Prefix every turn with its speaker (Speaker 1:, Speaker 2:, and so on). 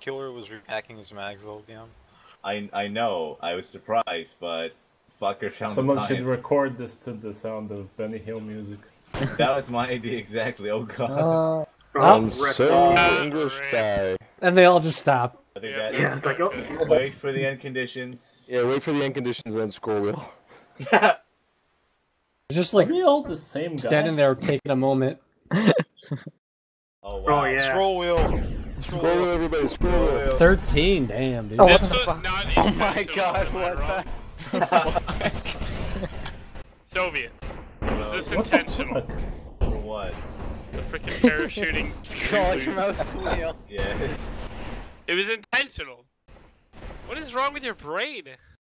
Speaker 1: Killer was repacking his mags the whole game.
Speaker 2: I know. I was surprised, but fucker found
Speaker 3: Someone
Speaker 2: the time.
Speaker 3: should record this to the sound of Benny Hill music.
Speaker 2: That was my idea exactly. Oh god.
Speaker 4: I'm so English guy.
Speaker 5: And they all just stop.
Speaker 2: I think
Speaker 6: Yeah,
Speaker 2: that
Speaker 6: yeah, it's like, oh.
Speaker 2: wait for the end conditions.
Speaker 4: Yeah, wait for the end conditions and then scroll wheel.
Speaker 5: It's just like
Speaker 3: Are we all the same guy?
Speaker 5: standing there taking a moment.
Speaker 2: Oh wow.
Speaker 6: Oh, yeah.
Speaker 1: Scroll wheel.
Speaker 4: Scroll wheel, everybody, scroll wheel.
Speaker 5: 13, damn, dude.
Speaker 7: Oh,
Speaker 6: This was not
Speaker 7: Oh my god,
Speaker 6: intentional,
Speaker 7: what
Speaker 6: am I
Speaker 7: the?
Speaker 6: wrong? Soviet. Was this
Speaker 3: What the
Speaker 6: intentional?
Speaker 3: fuck?
Speaker 2: For what?
Speaker 6: The freaking parachuting.
Speaker 7: Scroll your mouse wheel.
Speaker 2: Yes.
Speaker 6: It was intentional. What is wrong with your brain?